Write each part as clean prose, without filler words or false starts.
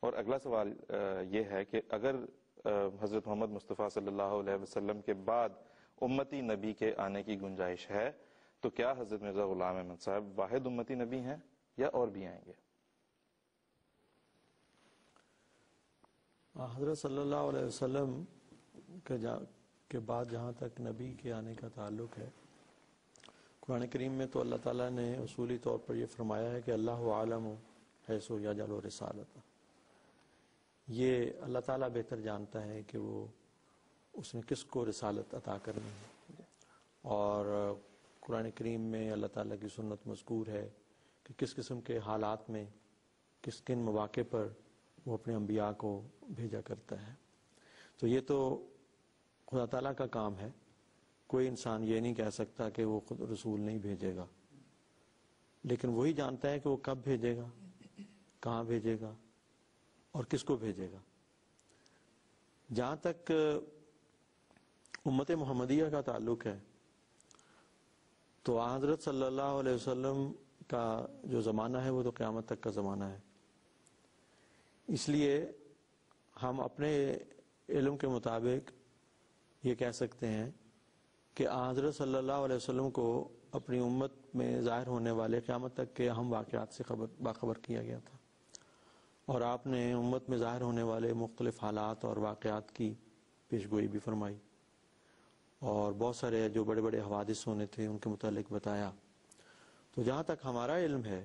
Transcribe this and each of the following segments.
اور اگلا سوال یہ ہے کہ اگر حضرت محمد مصطفیٰ صلی اللہ علیہ وسلم کے بعد امتی نبی کے آنے کی گنجائش ہے تو کیا حضرت مرزا غلام احمد صاحب واحد امتی نبی ہیں یا اور بھی آئیں گے؟ حضرت صلی اللہ علیہ وسلم کے بعد جہاں تک نبی کے آنے کا تعلق ہے، قرآن کریم میں تو اللہ تعالیٰ نے اصولی طور پر یہ فرمایا ہے کہ اللہ عالم حیث یجعل رسالتہ، یہ اللہ تعالیٰ بہتر جانتا ہے کہ وہ اس نے کس کو رسالت عطا کرنی ہے. اور قرآن کریم میں اللہ تعالیٰ کی سنت مذکور ہے کہ کس قسم کے حالات میں کن مواقع پر وہ اپنے انبیاء کو بھیجا کرتا ہے. تو یہ تو خدا تعالیٰ کا کام ہے، کوئی انسان یہ نہیں کہہ سکتا کہ وہ خود رسول نہیں بھیجے گا، لیکن وہی جانتا ہے کہ وہ کب بھیجے گا، کہاں بھیجے گا اور کس کو بھیجے گا. جہاں تک امت محمدیہ کا تعلق ہے تو حضرت صلی اللہ علیہ وسلم کا جو زمانہ ہے وہ تو قیامت تک کا زمانہ ہے. اس لیے ہم اپنے علم کے مطابق یہ کہہ سکتے ہیں کہ حضرت صلی اللہ علیہ وسلم کو اپنی امت میں ظاہر ہونے والے قیامت تک کے اہم واقعات سے باخبر کیا گیا تھا، اور آپ نے امت میں ظاہر ہونے والے مختلف حالات اور واقعات کی پیشگوئی بھی فرمائی، اور بہت سارے جو بڑے بڑے حوادث ہونے تھے ان کے متعلق بتایا. تو جہاں تک ہمارا علم ہے،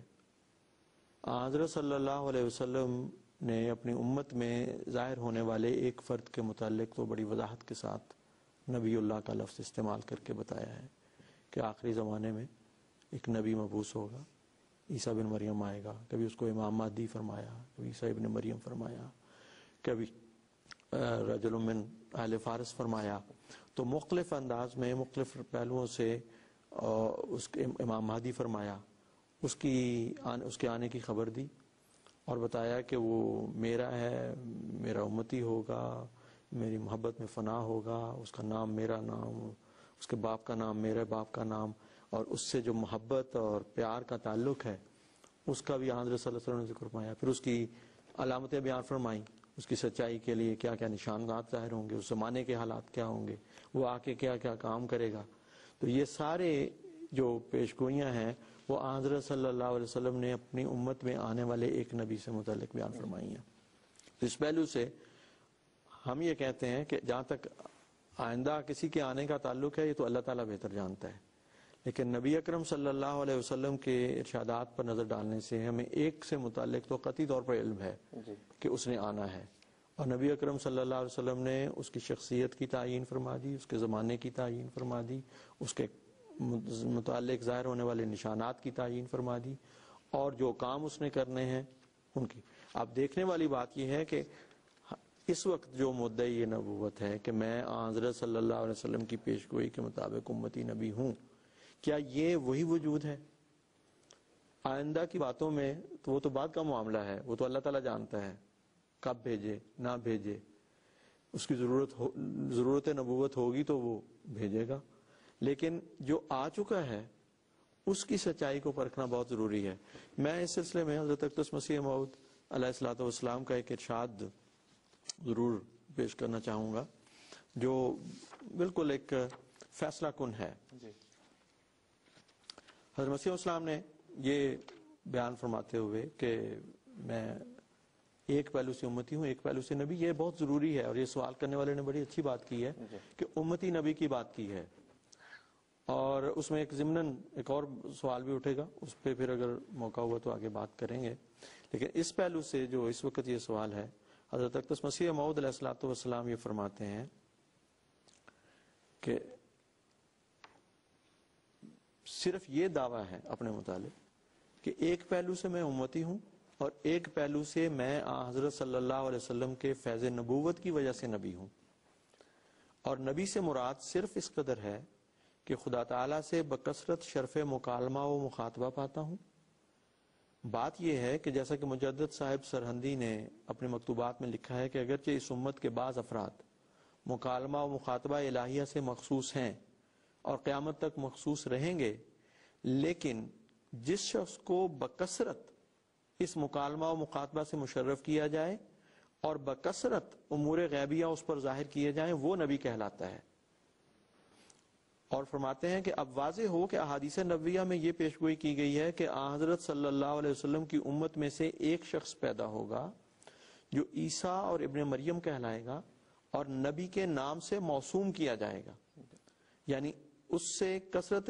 حضرت صلی اللہ علیہ وسلم نے اپنی امت میں ظاہر ہونے والے ایک فرد کے متعلق تو بڑی وضاحت کے ساتھ نبی اللہ کا لفظ استعمال کر کے بتایا ہے کہ آخری زمانے میں ایک نبی مبعوث ہوگا، عیسیٰ بن مریم آئے گا. کبھی اس کو امام مہدی فرمایا، کبھی عیسیٰ ابن مریم فرمایا، کبھی رجل من اہل فارس فرمایا. تو مختلف انداز میں مختلف پہلوؤں سے اس کے امام مہدی فرمایا، اس کے آنے کی خبر دی اور بتایا کہ وہ میرا ہے، میرا امتی ہوگا، میری محبت میں فنا ہوگا، اس کا نام میرا نام، اس کے باپ کا نام میرے باپ کا نام، اور اس سے جو محبت اور پیار کا تعلق ہے اس کا بھی حضرت صلی اللہ علیہ وسلم نے ذکر فرمایا. پھر اس کی علامتیں بیان فرمائیں، اس کی سچائی کے لیے کیا کیا نشانات ظاہر ہوں گے، اس زمانے کے حالات کیا ہوں گے، وہ آ کے کیا کیا کام کرے گا. تو یہ سارے جو پیشگوئیاں ہیں وہ حضرت صلی اللہ علیہ وسلم نے اپنی امت میں آنے والے ایک نبی سے متعلق بیان فرمائی ہیں. اس پہلو سے ہم یہ کہتے ہیں کہ جہاں تک آئندہ کسی کے آنے کا تعلق ہے یہ تو اللہ تعالیٰ بہتر جانتا ہے، لیکن نبی اکرم صلی اللہ علیہ وسلم کے ارشادات پر نظر ڈالنے سے ہمیں ایک سے متعلق تو قطعی طور پر علم ہے کہ اس نے آنا ہے. اور نبی اکرم صلی اللہ علیہ وسلم نے اس کی شخصیت کی تعیین فرما دی، اس کے زمانے کی تعیین فرما دی، اس کے متعلق ظاہر ہونے والے نشانات کی تعیین فرما دی، اور جو کام اس نے کرنے ہیں ان کی. اب دیکھنے والی بات یہ ہے کہ اس وقت جو مدعی یہ نبوت ہے کہ میں حضرت صلی اللہ علیہ وسلم کی پیشگوئی کے مطابق امتی نبی ہوں، کیا یہ وہی وجود ہے؟ آئندہ کی باتوں میں تو وہ تو بعد کا معاملہ ہے، وہ تو اللہ تعالیٰ جانتا ہے کب بھیجے نہ بھیجے. اس کی ضرورت نبوت ہوگی تو وہ بھیجے گا، لیکن جو آ چکا ہے اس کی سچائی کو پرکھنا بہت ضروری ہے. میں اس سلسلے میں حضرت اقدس مسیح موعود علیہ الصلوۃ والسلام کا ایک ارشاد ضرور پیش کرنا چاہوں گا جو بالکل ایک فیصلہ کن ہے. حضرت مسیح السلام نے یہ بیان فرماتے ہوئے کہ میں ایک پہلو سے امتی ہوں، ایک پہلو سے نبی، یہ بہت ضروری ہے. اور یہ سوال کرنے والے نے بڑی اچھی بات کی ہے کہ امتی نبی کی بات کی ہے، اور اس میں ایک ضمناً ایک اور سوال بھی اٹھے گا، اس پہ پھر اگر موقع ہوا تو آگے بات کریں گے. لیکن اس پہلو سے جو اس وقت یہ سوال ہے، حضرت اقدس مسیح موعود علیہ الصلوۃ والسلام یہ فرماتے ہیں کہ صرف یہ دعویٰ ہے اپنے متعلق کہ ایک پہلو سے میں امتی ہوں اور ایک پہلو سے میں حضرت صلی اللہ علیہ وسلم کے فیض نبوت کی وجہ سے نبی ہوں. اور نبی سے مراد صرف اس قدر ہے کہ خدا تعالیٰ سے بکثرت شرف مکالمہ و مخاطبہ پاتا ہوں. بات یہ ہے کہ جیسا کہ مجدد صاحب سرہندی نے اپنے مکتوبات میں لکھا ہے کہ اگرچہ اس امت کے بعض افراد مکالمہ و مخاطبہ الہیہ سے مخصوص ہیں اور قیامت تک مخصوص رہیں گے، لیکن جس شخص کو بکثرت اس مکالمہ و مخاطبہ سے مشرف کیا جائے اور بکثرت امور غیبیہ اس پر ظاہر کیے جائیں، وہ نبی کہلاتا ہے۔ اور فرماتے ہیں کہ اب واضح ہو کہ احادیث نبویہ میں یہ پیشگوئی کی گئی ہے کہ آن حضرت صلی اللہ علیہ وسلم کی امت میں سے ایک شخص پیدا ہوگا جو عیسیٰ اور ابن مریم کہلائے گا اور نبی کے نام سے موسوم کیا جائے گا، یعنی اس سے کثرت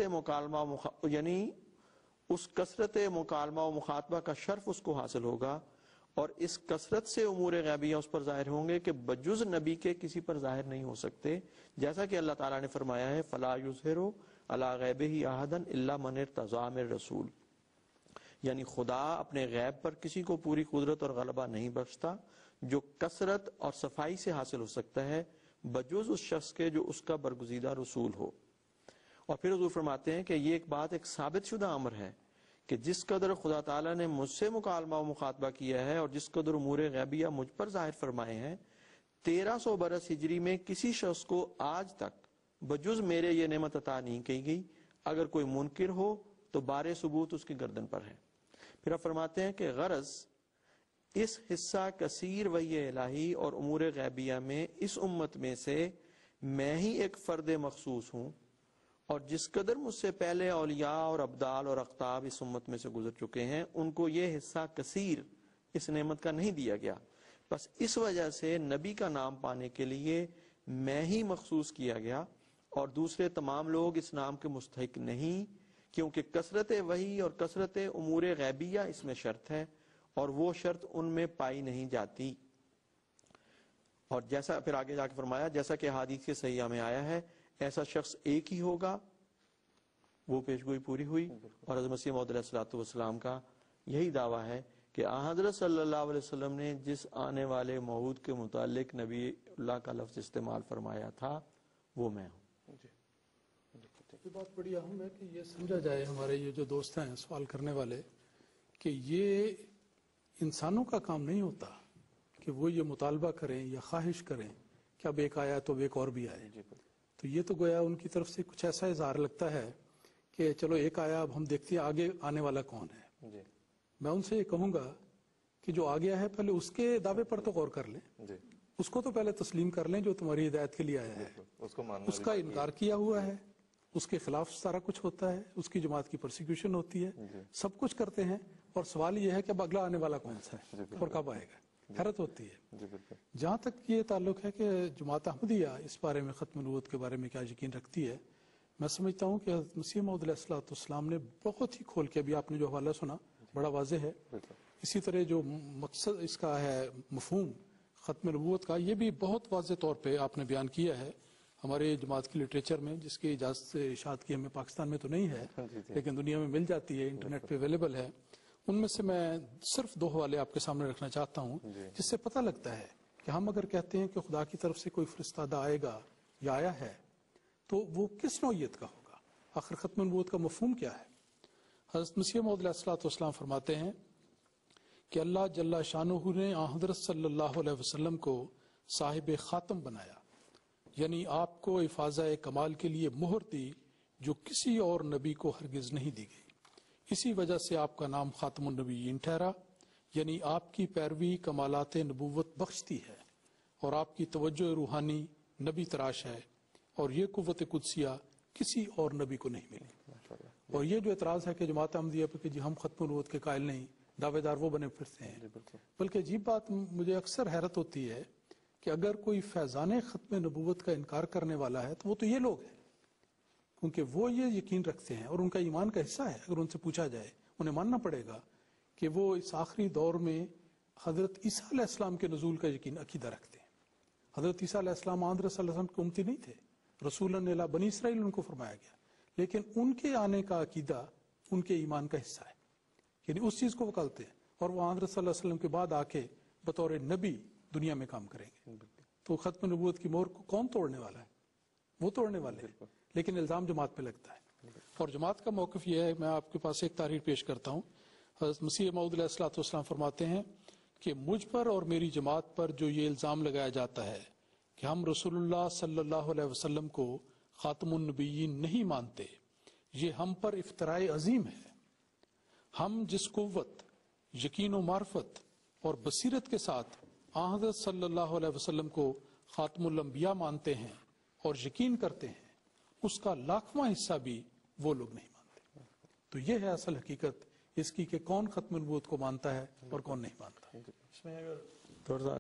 مکالمہ و مخاطبہ کا شرف اس کو حاصل ہوگا، اور اس کثرت سے امور غیبیہ اس پر ظاہر ہوں گے کہ بجز نبی کے کسی پر ظاہر نہیں ہو سکتے، جیسا کہ اللہ تعالیٰ نے فرمایا ہے فَلَا يُظْهِرُ عَلَىٰ غَيْبِهِ أَحَدًا إِلَّا مَنِ ارْتَضَىٰ مِن رَسُولٍ، یعنی خدا اپنے غیب پر کسی کو پوری قدرت اور غلبہ نہیں بخشتا جو کثرت اور صفائی سے حاصل ہو سکتا ہے بجز اس شخص کے جو اس کا برگزیدہ رسول ہو۔ اور پھر حضور فرماتے ہیں کہ یہ ایک بات ایک ثابت شدہ امر ہے کہ جس قدر خدا تعالیٰ نے مجھ سے مکالمہ و مخاطبہ کیا ہے اور جس قدر امور غیبیہ مجھ پر ظاہر فرمائے ہیں، 1300 برس ہجری میں کسی شخص کو آج تک بجز میرے یہ نعمت عطا نہیں کی گئی، اگر کوئی منکر ہو تو بار ثبوت اس کی گردن پر ہے۔ پھر آپ فرماتے ہیں کہ غرض اس حصہ کثیر وحی الہی اور امور غیبیہ میں اس امت میں سے میں ہی ایک فرد مخصوص ہوں، اور جس قدر مجھ سے پہلے اولیاء اور ابدال اور اقطاب اس امت میں سے گزر چکے ہیں ان کو یہ حصہ کثیر اس نعمت کا نہیں دیا گیا، بس اس وجہ سے نبی کا نام پانے کے لیے میں ہی مخصوص کیا گیا اور دوسرے تمام لوگ اس نام کے مستحق نہیں، کیونکہ کثرت وحی اور کثرت امور غیبیہ اس میں شرط ہے اور وہ شرط ان میں پائی نہیں جاتی۔ اور جیسا پھر آگے جا کے فرمایا جیسا کہ حدیث کے صحیحہ میں آیا ہے ایسا شخص ایک ہی ہوگا، وہ پیشگوئی پوری ہوئی، اور حضرت مسیح موعود علیہ السلام کا یہی دعویٰ ہے کہ آن حضرت صلی اللہ علیہ وسلم نے جس آنے والے موعود کے متعلق نبی اللہ کا لفظ استعمال فرمایا تھا وہ میں ہوں۔ یہ بات بڑی اہم ہے کہ یہ سمجھا جائے ہمارے یہ جو دوست ہیں سوال کرنے والے کہ یہ انسانوں کا کام نہیں ہوتا کہ وہ یہ مطالبہ کریں یا خواہش کریں کہ اب ایک آیا تو اب ایک اور بھی آئے، تو یہ تو گویا ان کی طرف سے کچھ ایسا اظہار لگتا ہے کہ چلو ایک آیا اب ہم دیکھتے ہیں آگے آنے والا کون ہے۔ میں ان سے یہ کہوں گا کہ جو آگے ہے پہلے اس کے دعوے پر تو غور کر لیں، اس کو تو پہلے تسلیم کر لیں جو تمہاری ہدایت کے لیے آیا ہے، اس کا انکار کیا ہوا ہے، اس کے خلاف سارا کچھ ہوتا ہے، اس کی جماعت کی پرسیکیوشن ہوتی ہے، سب کچھ کرتے ہیں، اور سوال یہ ہے کہ اب اگلا آنے والا کون سا ہے اور کب آئے گا۔ حیرت ہوتی ہے۔ جہاں تک یہ تعلق ہے کہ جماعت احمدیہ اس بارے میں ختم نبوت کے بارے میں کیا یقین رکھتی ہے، میں سمجھتا ہوں کہ حضرت مسیح موعود علیہ السلام نے بہت ہی کھول کے، ابھی آپ نے جو حوالہ سنا بڑا واضح ہے، اسی طرح جو مقصد اس کا ہے مفہوم ختم نبوت کا یہ بھی بہت واضح طور پہ آپ نے بیان کیا ہے ہمارے جماعت کی لٹریچر میں، جس کی اجازت سے اشاعت کی ہمیں پاکستان میں تو نہیں ہے لیکن دنیا میں مل جاتی ہے، انٹرنیٹ پہ اویلیبل ہے۔ ان میں سے میں صرف 2 حوالے آپ کے سامنے رکھنا چاہتا ہوں جس سے پتہ لگتا ہے کہ ہم اگر کہتے ہیں کہ خدا کی طرف سے کوئی فرستادہ آئے گا یا آیا ہے تو وہ کس نوعیت کا ہوگا، آخر ختم نبوت کا مفہوم کیا ہے۔ حضرت مسیح موعود علیہ السلام فرماتے ہیں کہ اللہ جل شانہ نے حضرت صلی اللہ علیہ وسلم کو صاحب خاتم بنایا، یعنی آپ کو افاضہ کمال کے لیے مہر دی جو کسی اور نبی کو ہرگز نہیں دی گئی، اسی وجہ سے آپ کا نام خاتم النبیین ٹھہرا، یعنی آپ کی پیروی کمالات نبوت بخشتی ہے اور آپ کی توجہ روحانی نبی تراش ہے، اور یہ قوت قدسیہ کسی اور نبی کو نہیں ملی۔ اور یہ جو اعتراض ہے کہ جماعت احمدیہ پہ کہ جی ہم ختم نبوت کے قائل نہیں، دعوے دار وہ بنے پھرتے ہیں، بلکہ عجیب بات مجھے اکثر حیرت ہوتی ہے کہ اگر کوئی فیضان ختم نبوت کا انکار کرنے والا ہے تو وہ تو یہ لوگ ہیں، کیونکہ وہ یہ یقین رکھتے ہیں اور ان کا ایمان کا حصہ ہے۔ اگر ان سے پوچھا جائے انہیں ماننا پڑے گا کہ وہ اس آخری دور میں حضرت عیسیٰ علیہ السلام کے نزول کا یقین عقیدہ رکھتے ہیں۔ حضرت عیسیٰ علیہ السلام حضرت صلی اللہ علیہ وسلم کے امتی نہیں تھے، رسول اللہ بنی اسرائیل ان کو فرمایا گیا، لیکن ان کے آنے کا عقیدہ ان کے ایمان کا حصہ ہے، یعنی اس چیز کو وہ کرتے ہیں، اور وہ حضرت صلی اللہ علیہ وسلم کے بعد آ کے بطور نبی دنیا میں کام کریں گے۔ تو ختم نبوت کی مہر کو کون توڑنے والا ہے؟ وہ توڑنے والے ہیں، لیکن الزام جماعت پہ لگتا ہے۔ اور جماعت کا موقف یہ ہے، میں آپ کے پاس ایک تحریر پیش کرتا ہوں۔ حضرت مسیح موعود علیہ السلام فرماتے ہیں کہ مجھ پر اور میری جماعت پر جو یہ الزام لگایا جاتا ہے کہ ہم رسول اللہ صلی اللہ علیہ وسلم کو خاتم النبیین نہیں مانتے، یہ ہم پر افتراء عظیم ہے۔ ہم جس قوت यकीन व मार्फत और बसीरत के साथ हज़रत सल्लल्लाहु अलैहि वसल्लम को खातमुल अंबिया मानते हैं और यकीन करते हैं, उसका लाखवां हिस्सा भी वो लोग नहीं मानते। तो ये है असल हकीकत इसकी कि कौन खत्म नबूवत को मानता है और कौन नहीं मानता। इसमें अगर थोड़ा सा